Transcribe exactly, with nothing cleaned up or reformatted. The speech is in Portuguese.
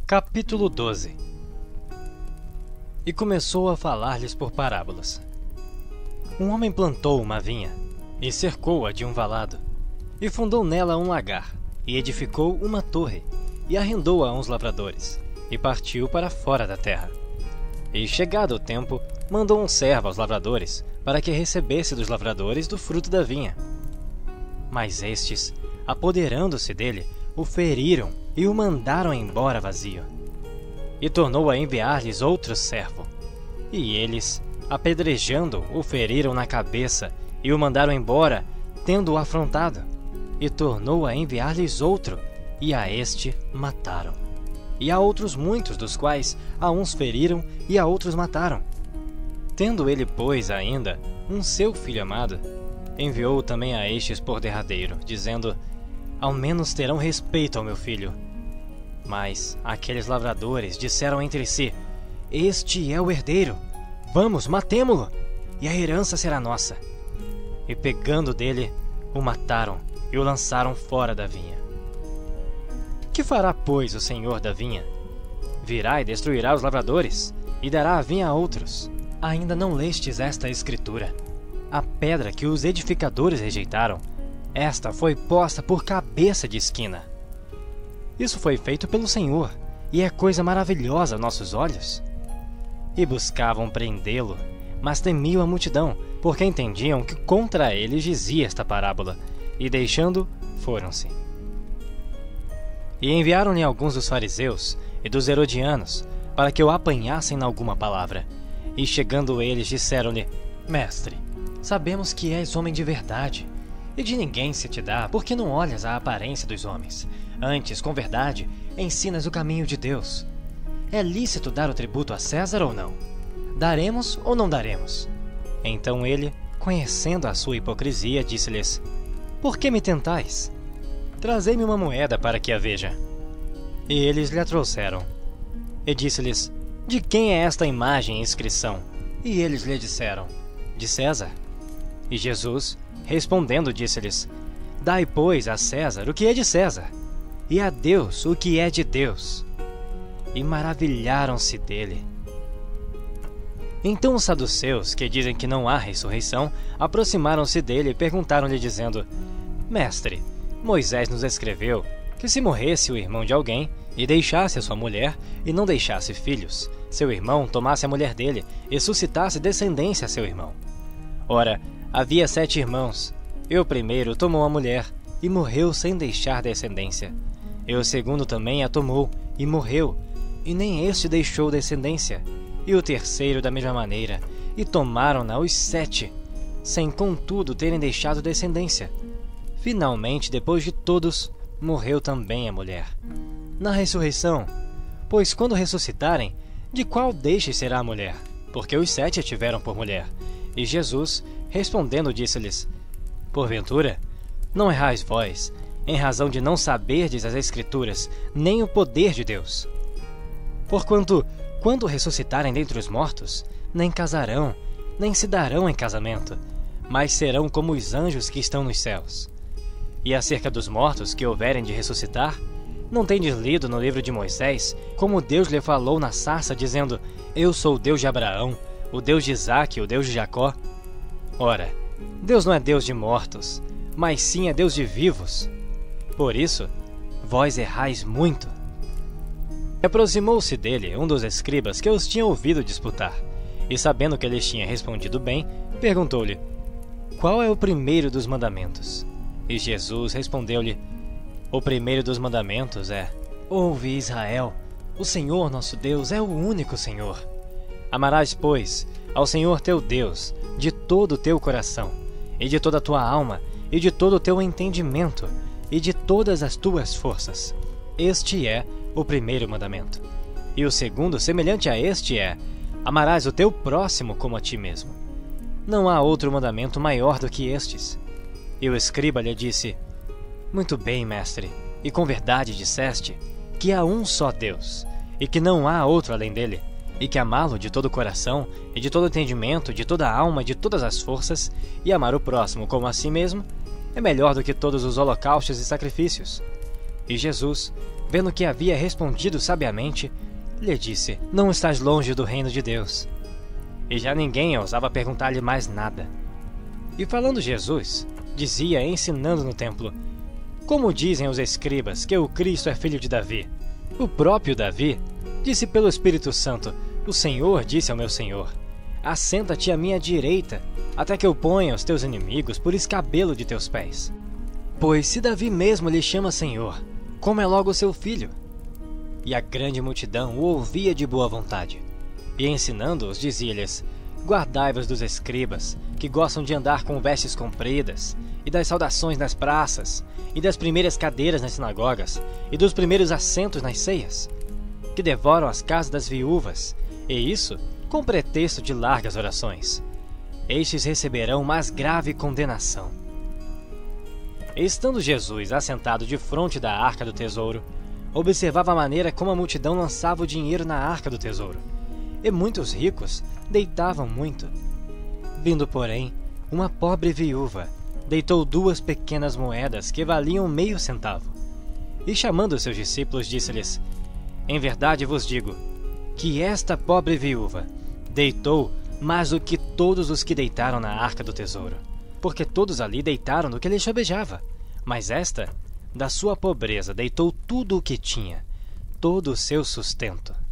Capítulo doze. E começou a falar-lhes por parábolas. Um homem plantou uma vinha, e cercou-a de um valado, e fundou nela um lagar, e edificou uma torre, e arrendou-a a uns lavradores, e partiu para fora da terra. E chegado o tempo, mandou um servo aos lavradores, para que recebesse dos lavradores do fruto da vinha. Mas estes, apoderando-se dele, o feriram e o mandaram embora vazio. E tornou a enviar-lhes outro servo. E eles, apedrejando, o feriram na cabeça e o mandaram embora, tendo-o afrontado. E tornou a enviar-lhes outro, e a este mataram. E a outros muitos, dos quais a uns feriram e a outros mataram. Tendo ele, pois, ainda um seu filho amado, enviou também a estes por derradeiro, dizendo: ao menos terão respeito ao meu filho. Mas aqueles lavradores disseram entre si: este é o herdeiro, vamos, matemo-lo, e a herança será nossa. E pegando dele, o mataram e o lançaram fora da vinha. Que fará, pois, o senhor da vinha? Virá e destruirá os lavradores, e dará a vinha a outros. Ainda não lestes esta escritura? A pedra que os edificadores rejeitaram, esta foi posta por cabeça de esquina. Isso foi feito pelo Senhor, e é coisa maravilhosa aos nossos olhos. E buscavam prendê-lo, mas temiam a multidão, porque entendiam que contra ele dizia esta parábola, e deixando, foram-se. E enviaram-lhe alguns dos fariseus e dos herodianos, para que o apanhassem em alguma palavra. E chegando eles, disseram-lhe: mestre, sabemos que és homem de verdade, e de ninguém se te dá, porque não olhas a aparência dos homens. Antes, com verdade, ensinas o caminho de Deus. É lícito dar o tributo a César ou não? Daremos ou não daremos? Então ele, conhecendo a sua hipocrisia, disse-lhes: por que me tentais? Trazei-me uma moeda para que a veja. E eles lhe a trouxeram. E disse-lhes: de quem é esta imagem e inscrição? E eles lhe disseram: de César. E Jesus, respondendo, disse-lhes: dai, pois, a César o que é de César, e a Deus o que é de Deus. E maravilharam-se dele. Então os saduceus, que dizem que não há ressurreição, aproximaram-se dele e perguntaram-lhe, dizendo: mestre, Moisés nos escreveu que se morresse o irmão de alguém, e deixasse a sua mulher, e não deixasse filhos, seu irmão tomasse a mulher dele, e suscitasse descendência a seu irmão. Ora, havia sete irmãos, e o primeiro tomou a mulher, e morreu sem deixar descendência. E o segundo também a tomou, e morreu, e nem este deixou descendência. E o terceiro da mesma maneira, e tomaram-na os sete, sem contudo terem deixado descendência. Finalmente, depois de todos, morreu também a mulher. Na ressurreição, pois quando ressuscitarem, de qual deixe será a mulher? Porque os sete a tiveram por mulher. E Jesus, respondendo, disse-lhes: porventura, não errais vós, em razão de não saberdes as Escrituras, nem o poder de Deus. Porquanto, quando ressuscitarem dentre os mortos, nem casarão, nem se darão em casamento, mas serão como os anjos que estão nos céus. E acerca dos mortos que houverem de ressuscitar, não tendes lido no livro de Moisés, como Deus lhe falou na sarça, dizendo: eu sou o Deus de Abraão, o Deus de Isaque, o Deus de Jacó? Ora, Deus não é Deus de mortos, mas sim é Deus de vivos. Por isso, vós errais muito. Aproximou-se dele um dos escribas que os tinha ouvido disputar, e sabendo que ele tinha respondido bem, perguntou-lhe: qual é o primeiro dos mandamentos? E Jesus respondeu-lhe: o primeiro dos mandamentos é: ouve, Israel, o Senhor nosso Deus é o único Senhor. Amarás, pois, ao Senhor teu Deus de todo o teu coração, e de toda a tua alma, e de todo o teu entendimento, e de todas as tuas forças. Este é o primeiro mandamento. E o segundo, semelhante a este, é: amarás o teu próximo como a ti mesmo. Não há outro mandamento maior do que estes. E o escriba lhe disse: muito bem, mestre, e com verdade disseste que há um só Deus, e que não há outro além dele, e que amá-lo de todo o coração, e de todo o entendimento, de toda a alma, e de todas as forças, e amar o próximo como a si mesmo, é melhor do que todos os holocaustos e sacrifícios. E Jesus, vendo que havia respondido sabiamente, lhe disse: Não estás longe do reino de Deus. E já ninguém ousava perguntar-lhe mais nada. E falando Jesus, dizia, ensinando no templo: Como dizem os escribas que o Cristo é filho de Davi? O próprio Davi disse pelo Espírito Santo: O Senhor disse ao meu Senhor: Assenta-te à minha direita, até que eu ponha os teus inimigos por escabelo de teus pés. Pois se Davi mesmo lhe chama Senhor, como é logo seu filho? E a grande multidão o ouvia de boa vontade. E ensinando-os, dizia-lhes: Guardai-vos dos escribas, que gostam de andar com vestes compridas, e das saudações nas praças, e das primeiras cadeiras nas sinagogas, e dos primeiros assentos nas ceias, que devoram as casas das viúvas, e isso com pretexto de largas orações. Estes receberão mais grave condenação. Estando Jesus assentado defronte da arca do tesouro, observava a maneira como a multidão lançava o dinheiro na arca do tesouro, e muitos ricos deitavam muito. Vindo, porém, uma pobre viúva, deitou duas pequenas moedas que valiam meio centavo. E chamando seus discípulos, disse-lhes: Em verdade vos digo, que esta pobre viúva deitou mais do que todos os que deitaram na arca do tesouro, porque todos ali deitaram do que lhe sobejava, mas esta, da sua pobreza, deitou tudo o que tinha, todo o seu sustento.